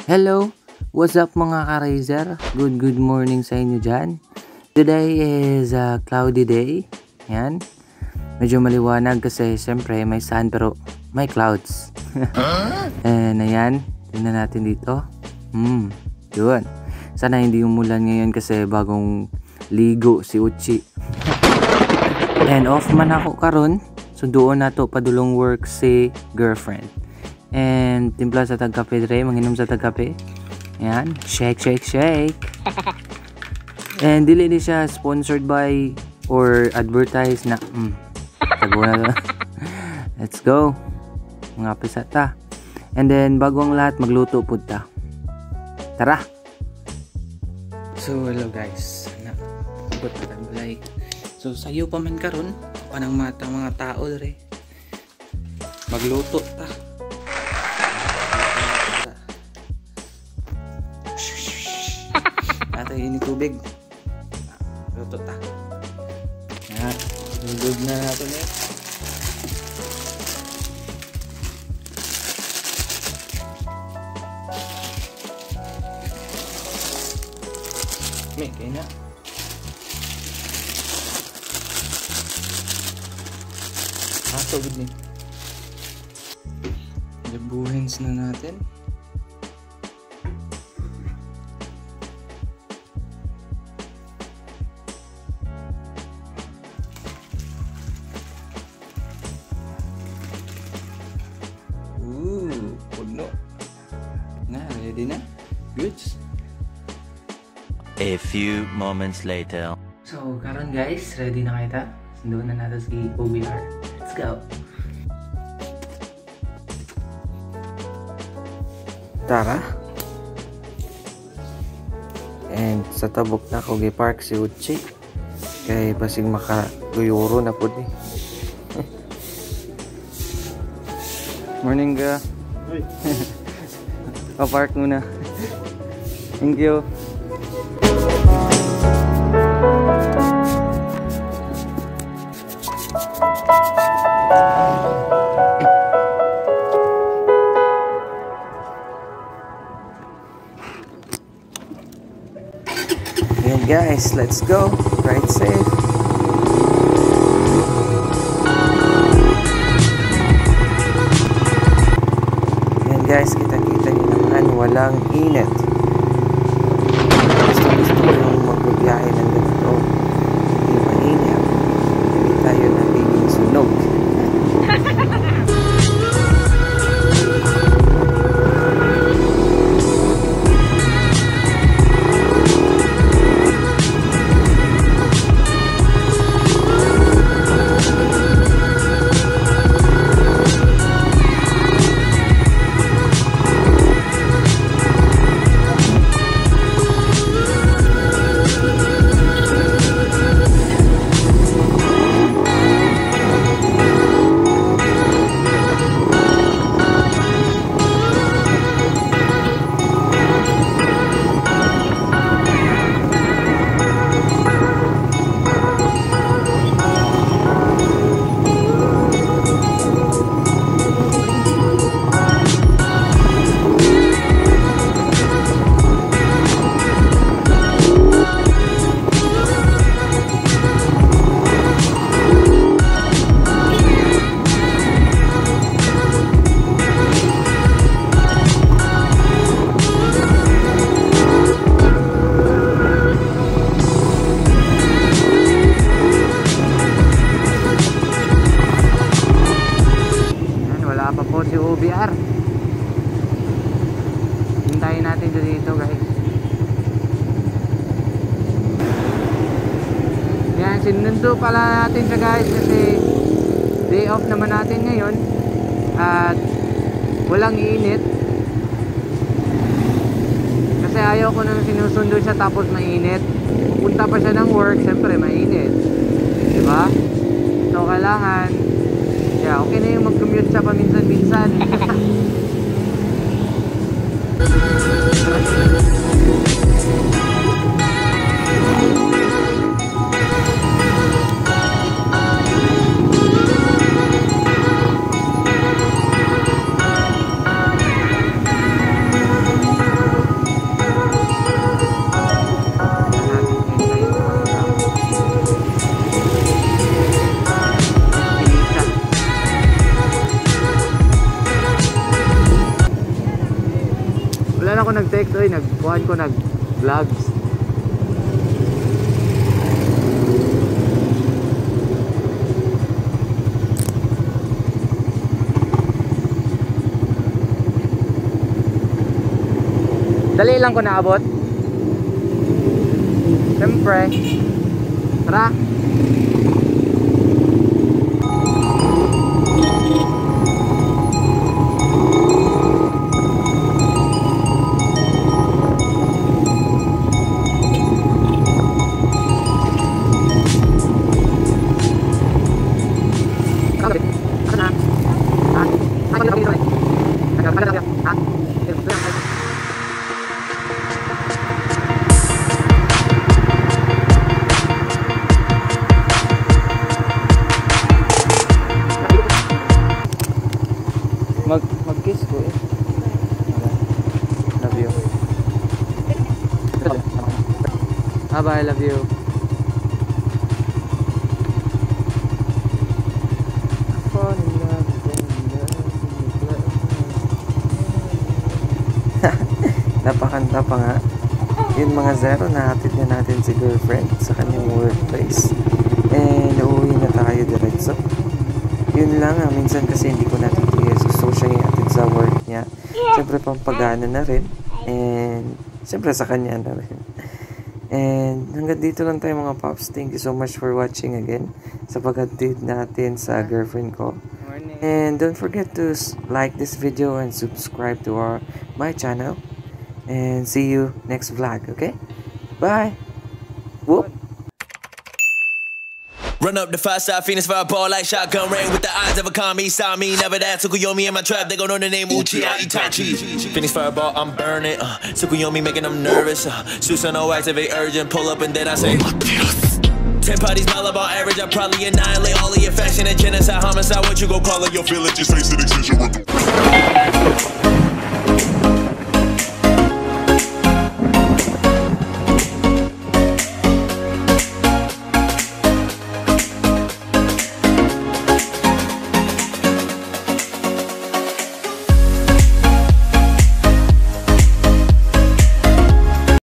Hello! What's up mga ka-Razer? Good morning sa inyo dyan. Today is a cloudy day. Yan. Medyo maliwanag kasi siyempre may sun pero may clouds. And ayan, tingnan natin dito. Yun. Sana hindi umulan ngayon kasi bagong ligo si Uchi. And off man ako karon. So doon na to padulong work si girlfriend. And timpla sa tagkape dre, manginom sa tagkape. Ayan, shake. And dili ni siya sponsored by or advertised na. Tago na to. Let's go. Mga pisata. And then bago ang lahat magluto pud ta. Tara. So hello guys. Abot na tang balay. So sayo pa man karon panang mata mga tao dre. Magluto ta. Natin ini tubig. Luto ta. Yan. Lulog na natin eh. May kaya na. Tubig ni. Buhens na natin. Puno. Na, ready na? Goods. A few moments later. So, karon guys, ready na kita. Sunduan na natin si OBR. Let's go. Tara. And sa tabok na ko gi-park si Uchi. Kay basig makaguyuro na pud ni. Morning ga. Pa-park muna. Thank you. Ayan guys, let's go. Ride safe. Ayan guys, kita-kita nyo naman walang init. Gusto ko yung magbibiyahe ng ganito. Hindi mainit. Hindi tayo nagiging sunog. Si OBR. Hintayin natin dito guys. Yan, sinundo pala natin siya guys kasi day off naman natin ngayon at walang init kasi ayaw ko nang sinusundo siya tapos mainit. Pupunta pa siya ng work, syempre mainit, diba? So kailangan okay na yung mag-commute siya paminsan-minsan. Wala na ako nag-text, oy, nagkuhan ko, nag-vlogs. Dali lang ko naabot. Siyempre. Tara. Mag-kiss ko eh. Love you. Bye, love you. Napakanta pa nga. Yun mga zero, nahatid na natin si girlfriend sa kanyang workplace. And uuwi na tayo diretso. Yun lang minsan kasi hindi ko natitiis. So siya yung atid sa work niya. Siyempre pampagana na rin. And siyempre sa kanya na rin. And hanggang dito lang tayo mga pops. Thank you so much for watching again sa pag-atid natin sa girlfriend ko. And don't forget to like this video and subscribe to my channel. And see you next vlog, okay? Bye! Whoop! Run up the 5-star Phoenix fireball like shotgun rain with the eyes of a kami, saw me, never that. Tsukuyomi in my trap, they gon' know the name Uchiha Itachi. Phoenix fireball, I'm burning. Tsukuyomi making them nervous. Susanoo activate urgent, pull up and then I say 10 parties, Malabon average, I probably annihilate all of your fashion and genocide, homicide. What you gon' call it? Your village is facing extinction.